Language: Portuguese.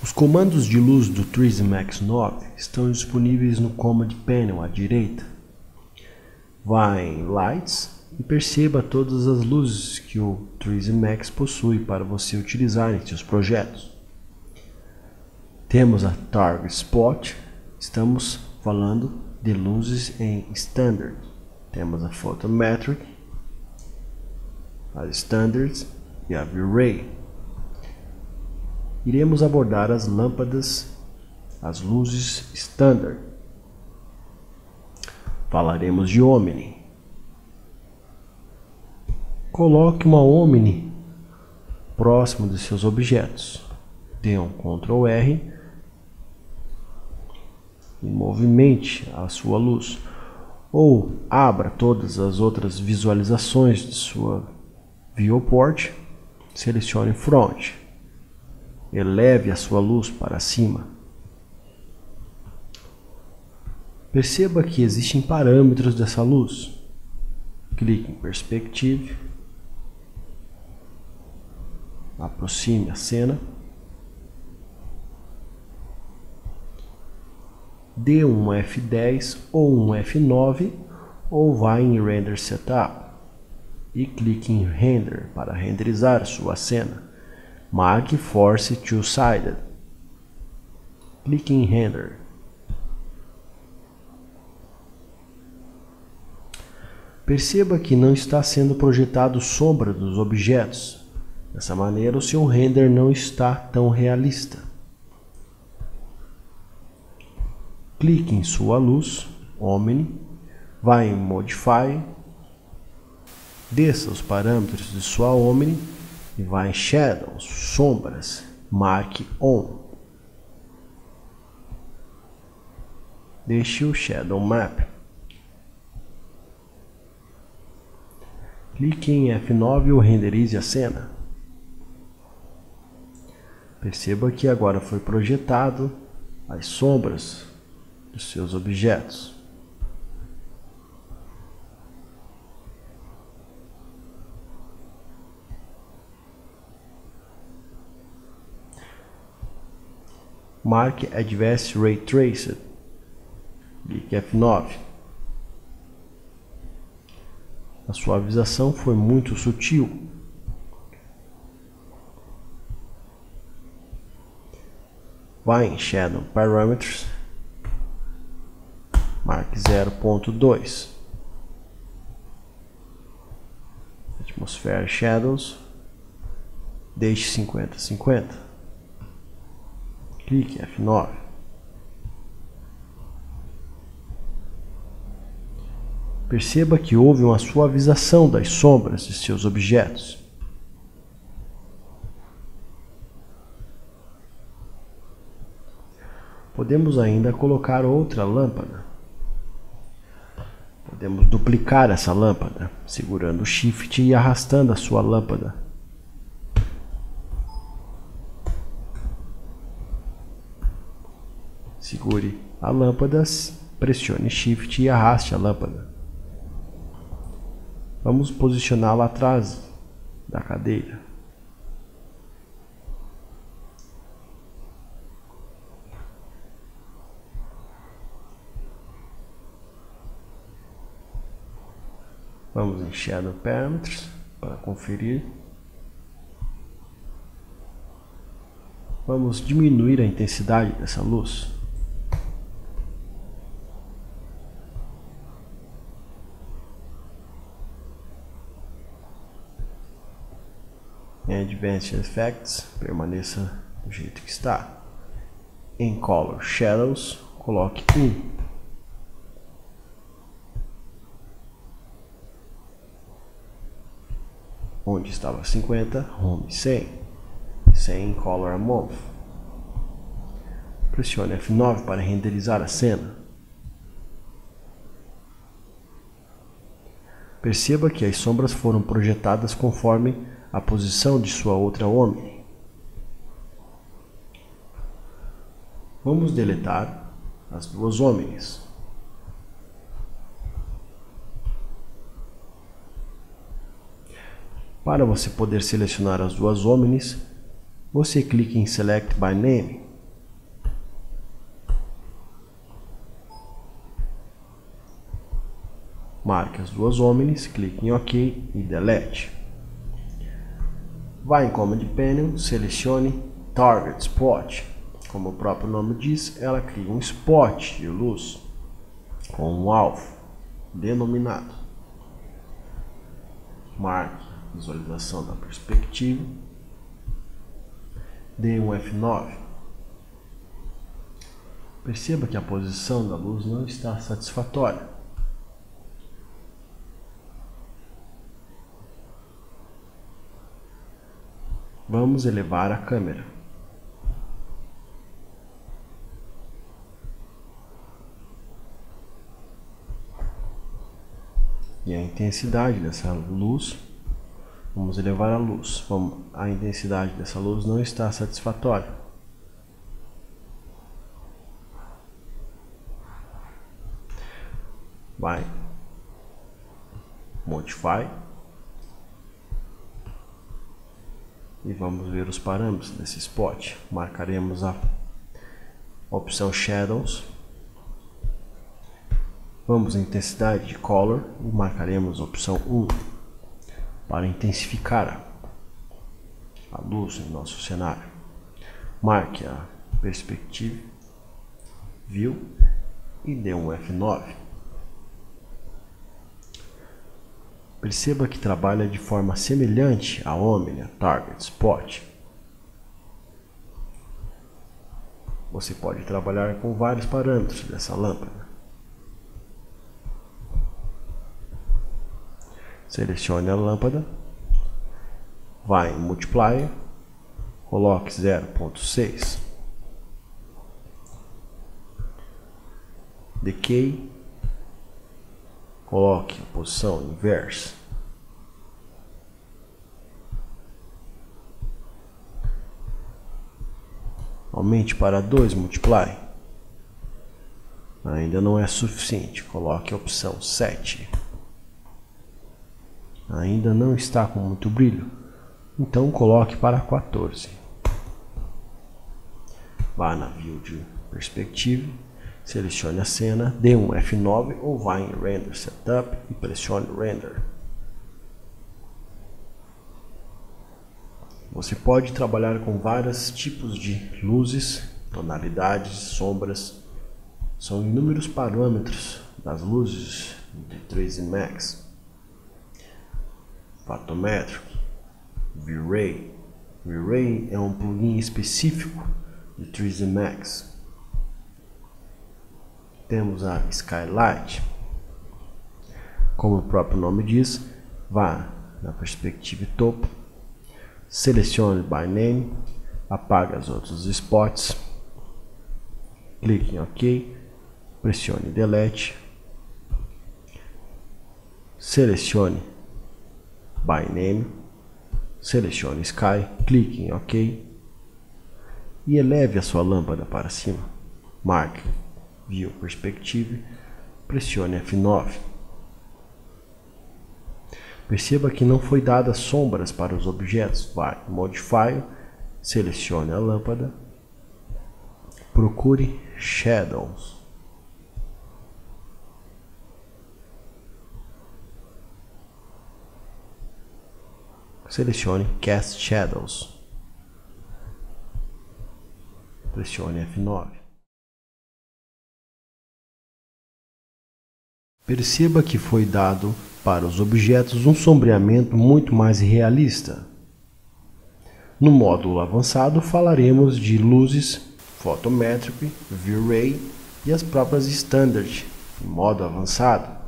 Os comandos de luz do Trism X9 estão disponíveis no Command Panel à direita. Vá em Lights e perceba todas as luzes que o Trism X possui para você utilizar em seus projetos. Temos a Target Spot, estamos falando de luzes em Standard. Temos a Photometric, as Standards e a V-Ray. Iremos abordar as lâmpadas, as luzes Standard. Falaremos de Omni. Coloque uma Omni próximo de seus objetos. Dê um Ctrl R e movimente a sua luz. Ou abra todas as outras visualizações de sua viewport. Selecione Front. Eleve a sua luz para cima. Perceba que existem parâmetros dessa luz. Clique em Perspective. Aproxime a cena. Dê um F10 ou um F9 ou vá em Render Setup e clique em Render para renderizar sua cena. Marque Force Two-Sided. Clique em Render. Perceba que não está sendo projetado sombra dos objetos. Dessa maneira, o seu render não está tão realista. Clique em sua luz, Omni, vá em Modify, desça os parâmetros de sua Omni e vá em Shadows, sombras, marque On. Deixe o Shadow Map. Clique em F9 ou renderize a cena. Perceba que agora foi projetado as sombras dos seus objetos. Marque Advanced Ray Tracing. Clique F9. A suavização foi muito sutil. Vá em Shadow Parameters. Marque 0.2. Atmosphere Shadows. Deixe 50-50. Clique F9. Perceba que houve uma suavização das sombras de seus objetos. Podemos ainda colocar outra lâmpada. Podemos duplicar essa lâmpada, segurando o Shift e arrastando a sua lâmpada. Segure a lâmpada, pressione Shift e arraste a lâmpada. Vamos posicioná-la atrás da cadeira. Vamos em Shadow Parameters para conferir. Vamos diminuir a intensidade dessa luz. Em Advanced Effects, permaneça do jeito que está. Em Color Shadows, coloque 1. Onde estava 50, Home 100. 100 em Color Amount. Pressione F9 para renderizar a cena. Perceba que as sombras foram projetadas conforme a posição de sua outra Omni. Vamos deletar as duas Omnis. Para você poder selecionar as duas Omnis, você clica em Select by Name Marque as duas omnis, clique em OK e delete. Vá em Command Panel, selecione Target Spot. Como o próprio nome diz, ela cria um spot de luz com um alvo denominado. Marque visualização da perspectiva, dê um F9. Perceba que a posição da luz não está satisfatória. Vamos elevar a câmera. E a intensidade dessa luz, vamos elevar a luz. A intensidade dessa luz não está satisfatória. Vai, Modify, e vamos ver os parâmetros desse spot. Marcaremos a opção Shadows, vamos em intensidade de Color e marcaremos a opção 1 para intensificar a luz em nosso cenário. Marque a perspectiva, View e dê um F9. Perceba que trabalha de forma semelhante à Omni Target Spot. Você pode trabalhar com vários parâmetros dessa lâmpada. Selecione a lâmpada, vá em Multiplier, coloque 0.6, Decay, coloque a posição inversa, aumente para 2 Multiply, ainda não é suficiente, coloque a opção 7, ainda não está com muito brilho, então coloque para 14. Vá na View de Perspective, selecione a cena, dê um F9 ou vá em Render Setup e pressione Render. Você pode trabalhar com vários tipos de luzes, tonalidades, sombras. São inúmeros parâmetros das luzes de 3D Max. Photometric, V-Ray. V-Ray é um plugin específico de 3D Max. Temos a Skylight. Como o próprio nome diz, vá na perspectiva topo, selecione By Name, apague os outros spots, clique em OK, pressione Delete, selecione By Name, selecione Sky, clique em OK e eleve a sua lâmpada para cima. Marque View Perspective, pressione F9. Perceba que não foi dada sombras para os objetos. Vai em Modify, selecione a lâmpada, procure Shadows. Selecione Cast Shadows. Pressione F9. Perceba que foi dado para os objetos um sombreamento muito mais realista. No módulo avançado falaremos de luzes, Photometric, V-Ray e as próprias Standard em modo avançado.